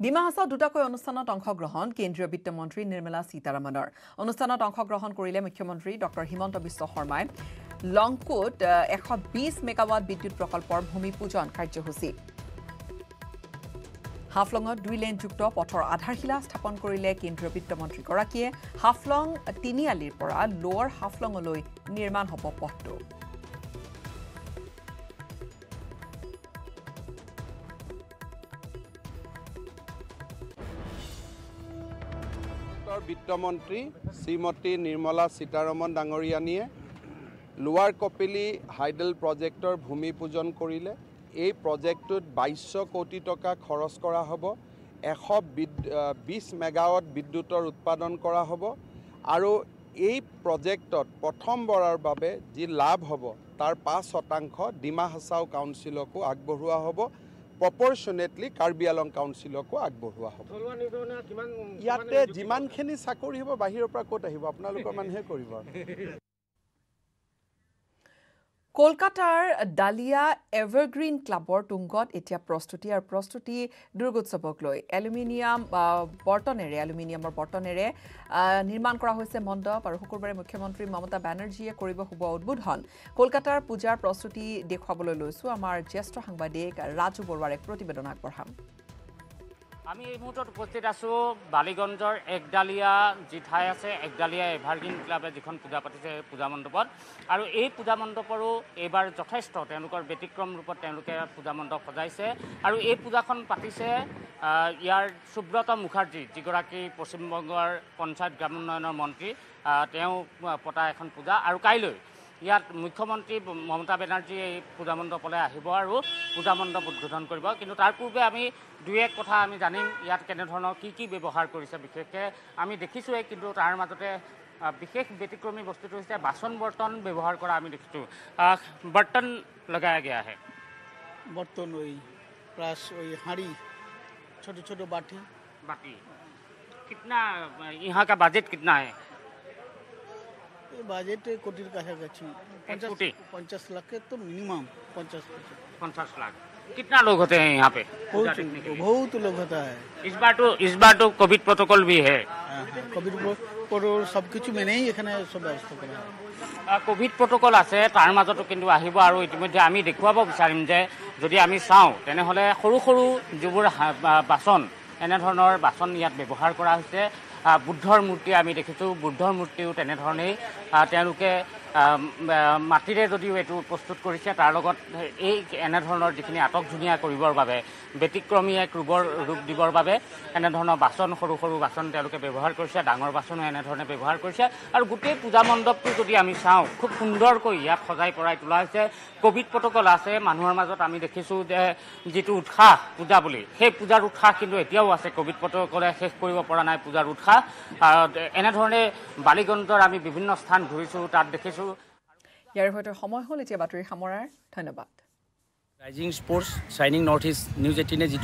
ডিমা হাছাওত দুটাকৈ অনুষ্ঠানত অংশগ্ৰহণ কেন্দ্ৰীয় বিত্তমন্ত্ৰী নিৰ্মলা সীতাৰমণৰ অনুষ্ঠানত অংশগ্ৰহণ কৰিলে মুখ্যমন্ত্ৰী ডক্টৰ হিমন্ত বিশ্ব শৰ্মাই লংকুত 120 মেগাৱাট বিদ্যুৎ প্ৰকল্পৰ ভূমি পূজন কাৰ্যসূচী হাফলঙত 2 লেনযুক্ত পথৰ আধাৰশিলা স্থাপন কৰিলে কেন্দ্ৰীয় বিত্তমন্ত্ৰীগৰাকীয়ে হাফলং তিনিআলিৰ পৰা লোৱাৰ হাফলঙলৈ নিৰ্মাণ হ'ব পথটো বিত্তমন্ত্ৰী শ্ৰীমতী নিৰ্মলা সীতাৰমণ ডাঙৰীয়ানীয়ে লোৱাৰ কপিলি হাইডেল প্ৰজেক্টৰ ভূমি পূজন কৰিলে এই প্ৰজেক্টটোত 2200 কোটি টকা খৰচ কৰা হ'ব 120 মেগাৱাট বিদ্যুতৰ উৎপাদন কৰা হ'ব আৰু এই প্ৰজেক্টত প্ৰথমবাৰৰ বাবে যি লাভ হ'ব তাৰ 5% ডিমা হাছাও কাউন্সিলকো আগবঢ়োৱা হ'ব proportionately কাৰ্বি আলং কাউন্সিলকো আগবঢ়োৱা হ'ব ইয়াতে যিমানখিনি চাকৰি হ'ব বাহিৰৰ পৰা ক'ত আহিব আপোনালোকৰ মানুহে কৰিব কলকাতাৰ ডালিয়া এভাৰগ্ৰীণ ক্লাবৰ তুংগত এতিয়া প্ৰস্তুতি দুৰ্গোৎসৱক লৈ এলুমিনিয়ামৰ বৰ্তনেৰে নিৰ্মাণ কৰা হৈছে মণ্ডপ আৰু শুকুৰবাৰে মুখ্যমন্ত্ৰী মমতা বেনাৰ্জীয়ে কৰিব হ'ব উদ্বোধন কলকাতাৰ পূজাৰ প্ৰস্তুতি দেখুৱাবলৈ লৈছো আমাৰ জ্যেষ্ঠ সাংবাদিক ৰাজু বৰুৱাৰ এক প্ৰতিবেদন আগবঢ়াম আমি এই মুহূৰ্তত উপস্থিত আছো বালিগঞ্জৰ একডালিয়া যি ঠাই আছে একডালিয়া এভাৰগ্ৰীণ ক্লাবে যিখন পূজা পাতিছে পূজা মণ্ডপত আৰু এই পূজা মণ্ডপৰো এইবাৰ যথেষ্ট তেওঁলোকৰ ব্যতিক্ৰম ৰূপত তেওঁলোকে পূজা মণ্ডপ সজাইছে আৰু এই পূজাখন পাতিছে ইয়াৰ সুব্ৰত মুখাৰ্জী যিগৰাকী পশ্চিমবংগৰ পঞ্চায়ত গ্ৰাম উন্নয়নৰ মন্ত্ৰী তেওঁ পতা এখন পূজা আৰু কাইলৈ ইয়াত মুখ্যমন্ত্ৰী মমতা বেনাৰ্জী এই পূজা মণ্ডপলৈ আহিব আৰু পূজা মণ্ডপ উদ্বোধন কৰিব কিন্তু তাৰ পূৰ্বে আমি দুই এক কথা আমি জানিম ইয়াত কেনেধৰণৰ কি ব্যৱহাৰ কৰিছে বিশেষকৈ আমি দেখিছোঁৱেই কিন্তু তাৰ মাজতে বিশেষ ব্যতিক্ৰমী বস্তুটো হৈছে বাচন বৰ্তন ব্যৱহাৰ কৰা আমি দেখিছোঁ बर्तन लगाया गया है बर्तन वही प्लस वही हांडी छोटे छोटे बाटी कितना यहाँ का बजट कितना है बजट कोटी का है 50 लाख के तो मिनिमम 50 लाख कितना लोग होते हैं यहाँ पे बहुत लोग होता है इस बार तो कोविड प्रोटोकॉल भी है कोविड प्रोटोकॉल सब कुछ में नहीं এখানে সব ব্যবস্থা করা কোভিড প্ৰোটোকল আছে তাৰ মাজতো কিন্তু আহিব আৰু ইতিমধ্যে আমি দেখুৱাব বিচাৰিম যে যদি আমি চাওঁ তেনেহ'লে সৰু সৰু যিবোৰ বাচন এনেধৰণৰ বাচন ইয়াত ব্যৱহাৰ কৰা হৈছে বুদ্ধৰ মূৰ্তি আমি দেখিছোঁ বুদ্ধৰ মূৰ্তিও তেনেধৰণেই তেওঁলোকে মাটিৰে যদিও এইটো প্ৰস্তুত কৰিছে তাৰ লগত এই এনেধৰণৰ যিখিনি আটকধুনীয়া কৰিবৰ বাবে ব্যতিক্ৰমী এক ৰূপ দিবৰ বাবে এনেধৰণৰ বাচন সৰু সৰু বাচন তেওঁলোকে ব্যৱহাৰ কৰিছে ডাঙৰ বাচনো এনেধৰণে ব্যৱহাৰ কৰিছে আৰু গোটেই পূজা মণ্ডপটো যদি আমি চাওঁ খুব সুন্দৰকৈ ইয়াত সজাই পৰাই তোলা হৈছে কোভিড প্ৰোটোকল আছে মানুহৰ মাজত আমি দেখিছোঁ যে যিটো উৎসাহ পূজা বুলি সেই পূজাৰ উৎসাহ কিন্তু এতিয়াও আছে কোভিড প্ৰোটোকলে শেষ কৰিব পৰা নাই পূজাৰ উৎসাহ এনেধৰণে বালিগঞ্জৰ আমি বিভিন্ন স্থান ঘূৰিছোঁ তাত দেখিছোঁ ইয়াৰ সৈতে সময় হ'ল এতিয়া বাতৰি সামৰাৰ ধন্যবাদ ৰাইজিং স্পৰ্টছ শ্বাইনিং নৰ্থ ইষ্ট নিউজ 18